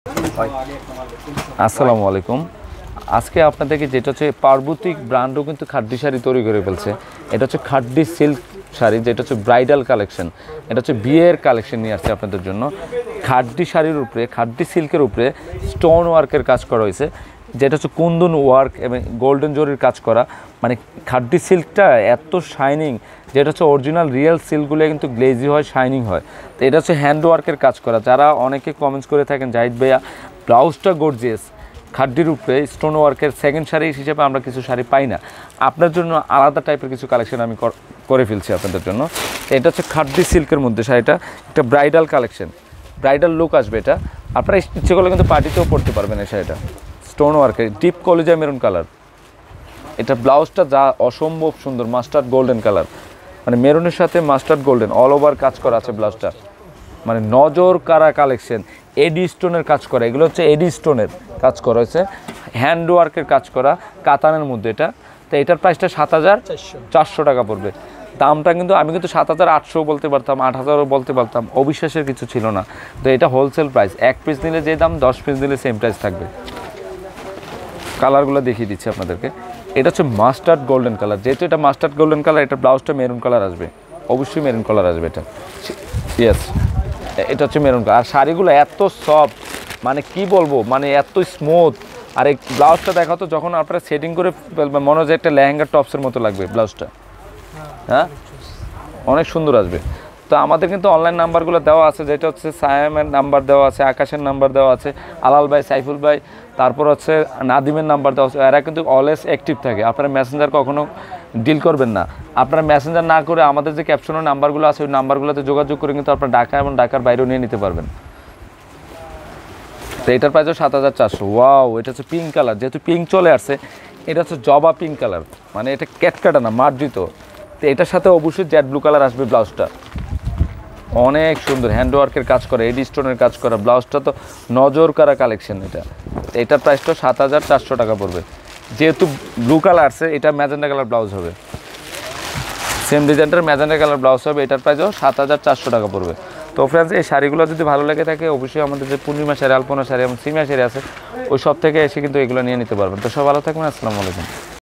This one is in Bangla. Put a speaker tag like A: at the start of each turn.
A: আসসালামু আলাইকুম। আজকে আপনাদেরকে যেটা হচ্ছে পার্বতিক ব্র্যান্ডও কিন্তু খাড্ডি শাড়ি তৈরি করে ফেলছে। এটা হচ্ছে খাড্ডি সিল্ক শাড়ি, যেটা হচ্ছে ব্রাইডাল কালেকশন। এটা হচ্ছে বিয়ের কালেকশন নিয়ে আসছে আপনাদের জন্য। খাড্ডি শাড়ির উপরে, খাড্ডি সিল্কের উপরে স্টোন ওয়ার্কের কাজ করা হয়েছে, যেটা হচ্ছে কুন্দন ওয়ার্ক এবং গোল্ডেন জরির কাজ করা। মানে খাড্ডি সিল্কটা এত শাইনিং, যেটা হচ্ছে অরিজিনাল রিয়েল সিল্কগুলো কিন্তু গ্লেজি হয়, শাইনিং হয়। তো এটা হচ্ছে হ্যান্ড ওয়ার্কের কাজ করা। যারা অনেকে কমেন্টস করে থাকেন জাহিদ ভাইয়া ব্লাউজটা গর্জিয়াস, খাড্ডির উপরে স্টোন ওয়ার্কের সেকেন্ড শাড়ি হিসেবে আমরা কিছু শাড়ি পাই না, আপনার জন্য আলাদা টাইপের কিছু কালেকশন আমি করে ফেলছি আপনাদের জন্য। এটা হচ্ছে খাড্ডি সিল্কের মধ্যে শাড়িটা, একটা ব্রাইডাল কালেকশন, ব্রাইডাল লুক আসবে এটা। আপনারা ইচ্ছে করলে কিন্তু পার্টিতেও পরতে পারবেন এই শাড়িটা। স্টোন ওয়ার্কের ডিপ কলিজা মেরুন কালার, এটা ব্লাউজটা যা অসম্ভব সুন্দর, মাস্টার্ড গোল্ডেন কালার, মানে মেরুনের সাথে মাস্টার্ড গোল্ডেন অল ওভার কাজ করা আছে ব্লাউজটা। মানে নজর কারা কালেকশন, এডি স্টোনের কাজ করা, এগুলো হচ্ছে এডি স্টোনের কাজ করা হয়েছে, হ্যান্ড ওয়ার্কের কাজ করা কাতানের মধ্যে এটা। তো এটার প্রাইসটা ৭,৪০০ টাকা পড়বে। দামটা কিন্তু আমি কিন্তু ৭,৮০০ বলতে পারতাম, ৮,০০০ও বলতে পারতাম, অবিশ্বাসের কিছু ছিল না। তো এটা হোলসেল প্রাইস, 1 পিস নিলে যে দাম 10 পিস নিলে সেম প্রাইস থাকবে। কালারগুলো দেখিয়ে দিচ্ছি আপনাদেরকে। এটা হচ্ছে মাস্টার্ড গোল্ডেন কালার, যেহেতু এটা মাস্টার্ড গোল্ডেন কালার, এটা ব্লাউজটা মেরুন কালার আসবে, অবশ্যই মেরুন কালার আসবে এটা। ইয়েস, এটা হচ্ছে মেরুন কালার। আর শাড়িগুলো এত সফট, মানে কি বলবো, মানে এত স্মুথ। আর এই ব্লাউজটা দেখো তো, যখন আপনারা সেটিং করে ফেলবেন মনে হয় যে একটা লেহেঙ্গা টপসের মতো লাগবে ব্লাউজটা। হ্যাঁ, অনেক সুন্দর আসবে। তো আমাদের কিন্তু অনলাইন নাম্বারগুলো দেওয়া আছে, যেটা হচ্ছে সায়ামের নাম্বার দেওয়া আছে, আকাশের নাম্বার দেওয়া আছে, আলাল ভাই, সাইফুল ভাই, তারপর হচ্ছে নাদিমের নাম্বার দেওয়া আছে। এরা কিন্তু অলওয়েজ অ্যাক্টিভ থাকে। আপনারা মেসেঞ্জার কখনো ডিল করবেন না। আপনারা মেসেঞ্জার না করে আমাদের যে ক্যাপশনের নাম্বারগুলো আছে ওই নাম্বারগুলোতে যোগাযোগ করে কিন্তু আপনারা ঢাকা এবং ঢাকার বাইরেও নিয়ে নিতে পারবেন। তো এটার প্রাইসও ৭,৪০০। ওয়াও, এটা হচ্ছে পিঙ্ক কালার, যেহেতু পিঙ্ক চলে আসছে, এটা হচ্ছে জবা পিঙ্ক কালার, মানে এটা ক্যাটকাটা না, মার্জিত। তো এটার সাথে অবশ্যই জেড ব্লু কালার আসবে ব্লাউজটা। অনেক সুন্দর হ্যান্ড ওয়ার্কের কাজ করা, এডি স্টোনের কাজ করা ব্লাউজটা তো নজর কারা কালেকশন এটা। এটার প্রাইসটা ৭,৪০০ টাকা পড়বে। যেহেতু ব্লু কালার আছে, এটা ম্যাজেন্ডা কালার ব্লাউজ হবে, সেম ডিজাইনটার ম্যাজেন্ডা কালার ব্লাউজ হবে। এটার প্রাইসও ৭,৪০০ টাকা পড়বে। তো ফ্রেন্ডস, এই শাড়িগুলো যদি ভালো লেগে থাকে অবশ্যই আমাদের যে পূর্ণিমা শাড়ি, আলপনা শাড়ি এবং সিমিয়া শাড়ি আছে, ওই সব থেকে এসে কিন্তু এগুলো নিয়ে নিতে পারবেন। তো সব ভালো থাকবেন। আসসালামু আলাইকুম।